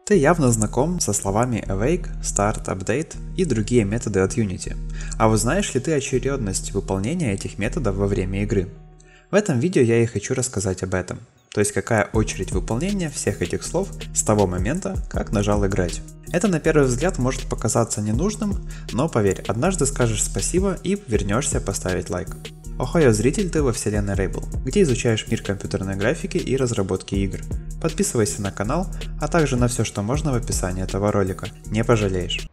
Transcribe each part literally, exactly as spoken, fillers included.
Ты явно знаком со словами awake, start, update и другие методы от Unity. А вот знаешь ли ты очередность выполнения этих методов во время игры? В этом видео я и хочу рассказать об этом. То есть какая очередь выполнения всех этих слов с того момента, как нажал играть. Это на первый взгляд может показаться ненужным, но поверь, однажды скажешь спасибо и вернешься поставить лайк. Охайо, зритель, ты во вселенной Рейбл, где изучаешь мир компьютерной графики и разработки игр. Подписывайся на канал, а также на все, что можно в описании этого ролика, не пожалеешь.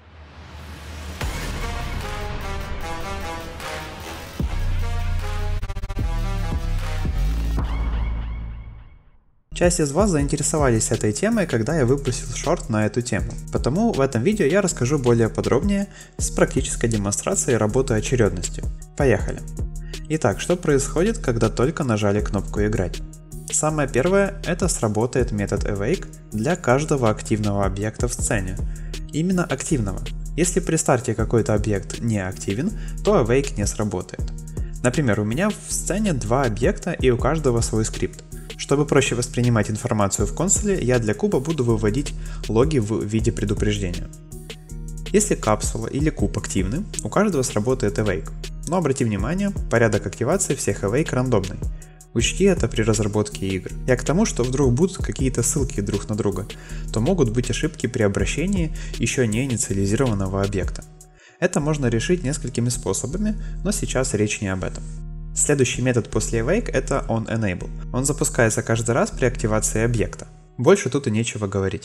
Часть из вас заинтересовались этой темой, когда я выпустил шорт на эту тему, потому в этом видео я расскажу более подробнее с практической демонстрацией работы очередностью. Поехали! Итак, что происходит, когда только нажали кнопку «Играть»? Самое первое – это сработает метод awake для каждого активного объекта в сцене. Именно активного. Если при старте какой-то объект не активен, то awake не сработает. Например, у меня в сцене два объекта и у каждого свой скрипт. Чтобы проще воспринимать информацию в консоли, я для куба буду выводить логи в виде предупреждения. Если капсула или куб активны, у каждого сработает awake. Но обрати внимание, порядок активации всех awake рандомный. Учти это при разработке игр. Я к тому, что вдруг будут какие-то ссылки друг на друга, то могут быть ошибки при обращении еще не инициализированного объекта. Это можно решить несколькими способами, но сейчас речь не об этом. Следующий метод после awake — это onEnable. Он запускается каждый раз при активации объекта. Больше тут и нечего говорить.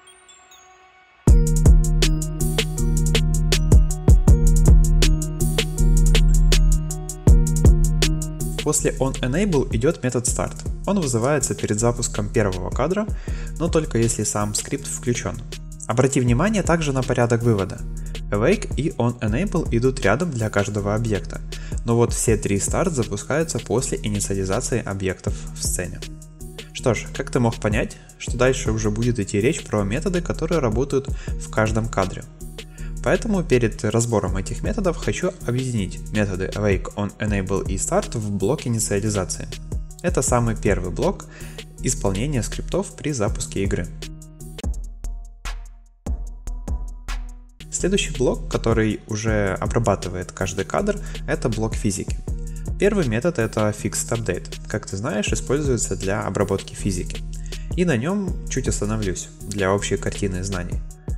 После onEnable идет метод start. Он вызывается перед запуском первого кадра, но только если сам скрипт включен. Обрати внимание также на порядок вывода. Awake и onEnable идут рядом для каждого объекта, но вот все три start запускаются после инициализации объектов в сцене. Что ж, как ты мог понять, что дальше уже будет идти речь про методы, которые работают в каждом кадре. Поэтому перед разбором этих методов хочу объединить методы awake, onEnable и start в блок инициализации. Это самый первый блок исполнения скриптов при запуске игры. Следующий блок, который уже обрабатывает каждый кадр, это блок физики. Первый метод — это fixedUpdate. Как ты знаешь, используется для обработки физики. И на нем чуть остановлюсь для общей картины знаний.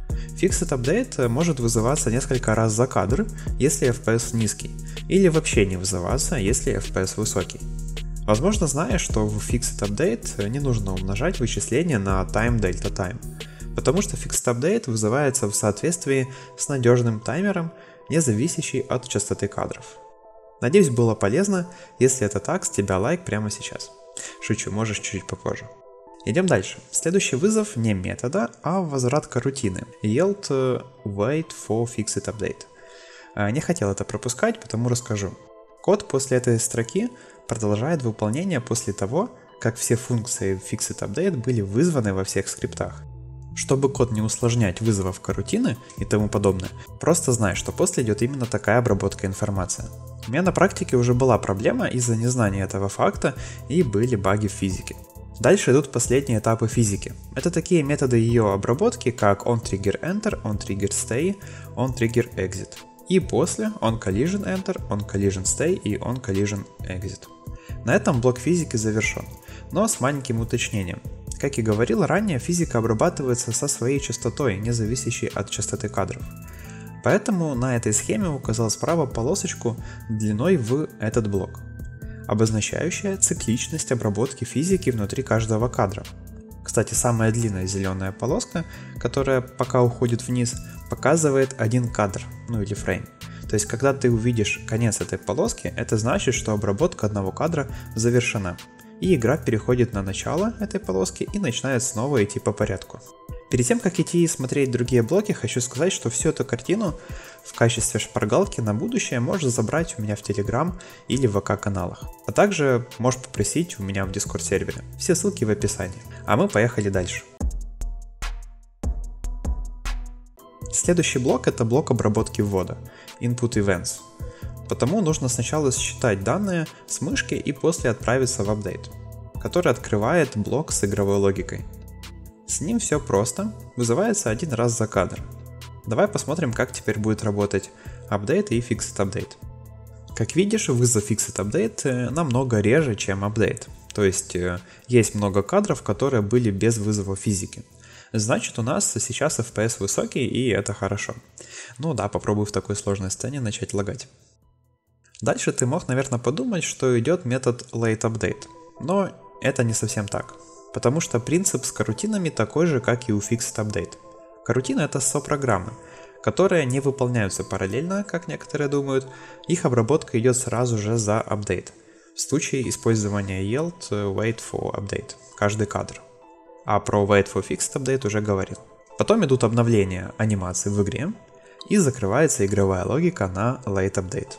fixedUpdate может вызываться несколько раз за кадр, если эф пи эс низкий, или вообще не вызываться, если эф пи эс высокий. Возможно, знаешь, что в fixedUpdate не нужно умножать вычисления на time-delta-time, потому что fixedUpdate вызывается в соответствии с надежным таймером, не зависящий от частоты кадров. Надеюсь, было полезно. Если это так, с тебя лайк прямо сейчас. Шучу, можешь чуть попозже. Идем дальше. Следующий вызов не метода, а возвратка рутины. Yield wait for fixedUpdate. Не хотел это пропускать, потому расскажу. Код после этой строки продолжает выполнение после того, как все функции fixedUpdate были вызваны во всех скриптах. Чтобы код не усложнять вызовов рутины и тому подобное, просто знай, что после идет именно такая обработка информации. У меня на практике уже была проблема из-за незнания этого факта и были баги в физике. Дальше идут последние этапы физики. Это такие методы ее обработки, как onTriggerEnter, onTriggerStay, onTriggerExit. И после onCollisionEnter, onCollisionStay и onCollisionExit. На этом блок физики завершен, но с маленьким уточнением. Как и говорил ранее, физика обрабатывается со своей частотой, не зависящей от частоты кадров. Поэтому на этой схеме указал справа полосочку длиной в этот блок, обозначающая цикличность обработки физики внутри каждого кадра. Кстати, самая длинная зеленая полоска, которая пока уходит вниз, показывает один кадр, ну или фрейм. То есть, когда ты увидишь конец этой полоски, это значит, что обработка одного кадра завершена. И игра переходит на начало этой полоски и начинает снова идти по порядку. Перед тем, как идти и смотреть другие блоки, хочу сказать, что всю эту картину в качестве шпаргалки на будущее можешь забрать у меня в Telegram или в ВК каналах. А также можешь попросить у меня в Discord сервере. Все ссылки в описании. А мы поехали дальше. Следующий блок — это блок обработки ввода, Input Events. Потому нужно сначала считать данные с мышки и после отправиться в апдейт, который открывает блок с игровой логикой. С ним все просто, вызывается один раз за кадр. Давай посмотрим, как теперь будет работать update и fixed update. Как видишь, вызов fixed update намного реже, чем update. То есть есть много кадров, которые были без вызова физики. Значит, у нас сейчас эф пи эс высокий, и это хорошо. Ну да, попробуй в такой сложной сцене начать лагать. Дальше ты мог, наверное, подумать, что идет метод lateUpdate. Но это не совсем так. Потому что принцип с карутинами такой же, как и у fixedUpdate. Карутины — это сопрограммы, которые не выполняются параллельно, как некоторые думают. Их обработка идет сразу же за update. В случае использования yield wait for update, каждый кадр. А про wait for fixed update уже говорил. Потом идут обновления анимации в игре, и закрывается игровая логика на late update.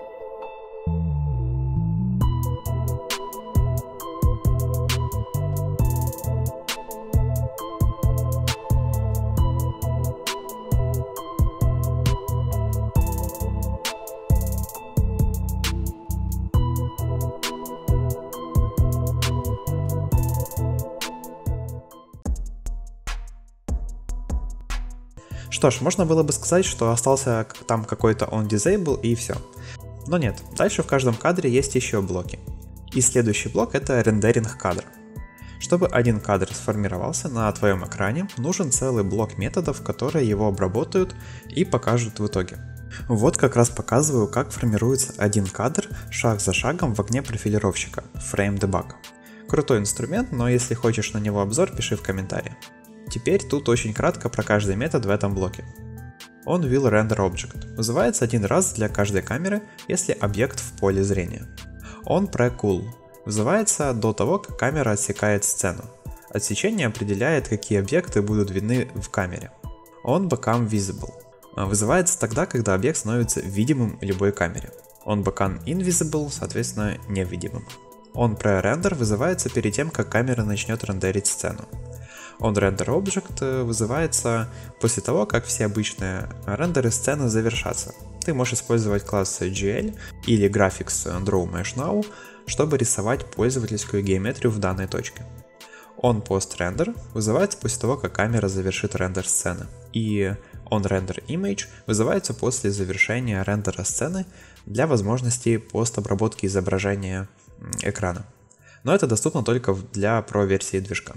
Что ж, можно было бы сказать, что остался там какой-то onDisable и все. Но нет, дальше в каждом кадре есть еще блоки. И следующий блок — это рендеринг кадра. Чтобы один кадр сформировался на твоем экране, нужен целый блок методов, которые его обработают и покажут в итоге. Вот как раз показываю, как формируется один кадр шаг за шагом в окне профилировщика FrameDebug. Крутой инструмент, но если хочешь на него обзор, пиши в комментарии. Теперь тут очень кратко про каждый метод в этом блоке. OnWillRenderObject вызывается один раз для каждой камеры, если объект в поле зрения. OnPreCool вызывается до того, как камера отсекает сцену. Отсечение определяет, какие объекты будут видны в камере. OnBecomeVisible вызывается тогда, когда объект становится видимым любой камере. OnBecomeInvisible, соответственно, невидимым. OnPreRender вызывается перед тем, как камера начнет рендерить сцену. OnRenderObject вызывается после того, как все обычные рендеры сцены завершатся. Ты можешь использовать класс джи эл или Graphics DrawMeshNow, чтобы рисовать пользовательскую геометрию в данной точке. OnPostRender вызывается после того, как камера завершит рендер сцены. И OnRenderImage вызывается после завершения рендера сцены для возможности постобработки изображения экрана. Но это доступно только для Pro-версии движка.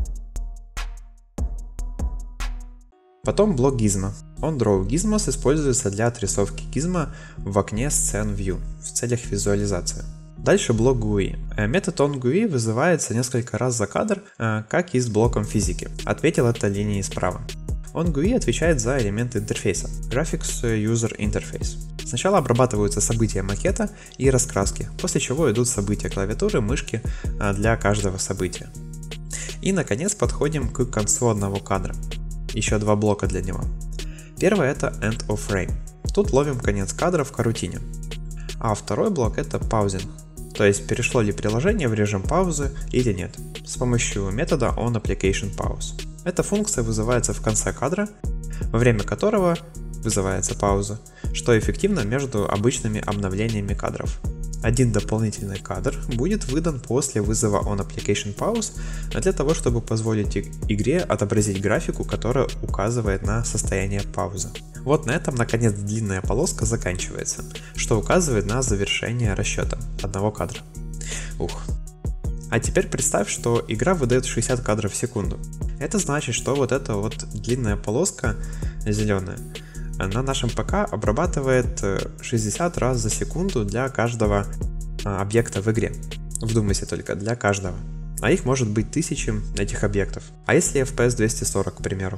Потом блок Gizmo. OnDrawGizmos используется для отрисовки гизмо в окне Scene View в целях визуализации. Дальше блок джи ю ай. Метод onGUI вызывается несколько раз за кадр, как и с блоком физики. Ответил это линией справа. onGUI отвечает за элементы интерфейса Graphics User Interface. Сначала обрабатываются события макета и раскраски, после чего идут события клавиатуры, мышки для каждого события. И наконец подходим к концу одного кадра. Еще два блока для него. Первый — это End of Frame. Тут ловим конец кадра в карутине. А второй блок — это Pausing, то есть перешло ли приложение в режим паузы или нет, с помощью метода onApplicationPause. Эта функция вызывается в конце кадра, во время которого вызывается пауза, что эффективно между обычными обновлениями кадров. Один дополнительный кадр будет выдан после вызова onApplicationPause для того, чтобы позволить игре отобразить графику, которая указывает на состояние паузы. Вот на этом, наконец, длинная полоска заканчивается, что указывает на завершение расчета одного кадра. Ух. А теперь представь, что игра выдает шестьдесят кадров в секунду. Это значит, что вот эта вот длинная полоска зеленая на нашем ПК обрабатывает шестьдесят раз за секунду для каждого объекта в игре. Вдумайся только, для каждого. А их может быть тысячи этих объектов. А если эф пи эс двести сорок, к примеру?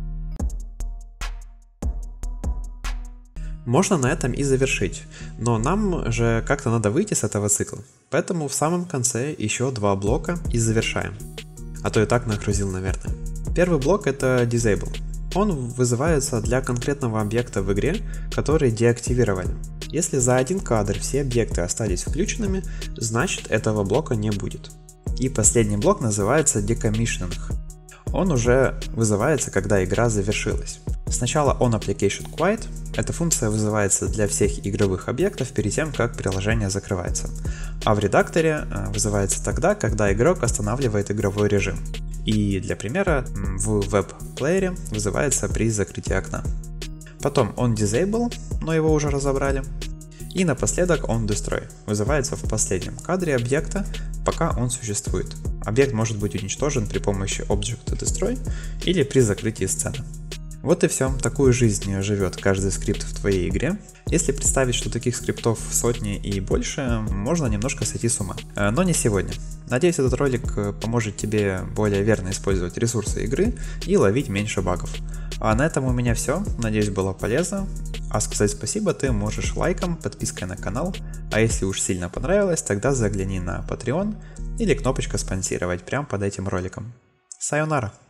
Можно на этом и завершить, но нам же как-то надо выйти с этого цикла. Поэтому в самом конце еще два блока и завершаем. А то и так нагрузил, наверное. Первый блок — это Disable. Он вызывается для конкретного объекта в игре, который деактивировали. Если за один кадр все объекты остались включенными, значит этого блока не будет. И последний блок называется Decommissioning. Он уже вызывается, когда игра завершилась. Сначала onApplicationQuiet. Эта функция вызывается для всех игровых объектов перед тем, как приложение закрывается. А в редакторе вызывается тогда, когда игрок останавливает игровой режим. И для примера в веб-плеере вызывается при закрытии окна. Потом on disable, но его уже разобрали. И напоследок on destroy вызывается в последнем кадре объекта, пока он существует. Объект может быть уничтожен при помощи object destroy или при закрытии сцены. Вот и все, такую жизнь живет каждый скрипт в твоей игре. Если представить, что таких скриптов сотни и больше, можно немножко сойти с ума. Но не сегодня. Надеюсь, этот ролик поможет тебе более верно использовать ресурсы игры и ловить меньше багов. А на этом у меня все, надеюсь, было полезно. А сказать спасибо ты можешь лайком, подпиской на канал, а если уж сильно понравилось, тогда загляни на Patreon или кнопочка спонсировать прямо под этим роликом. Сайонара!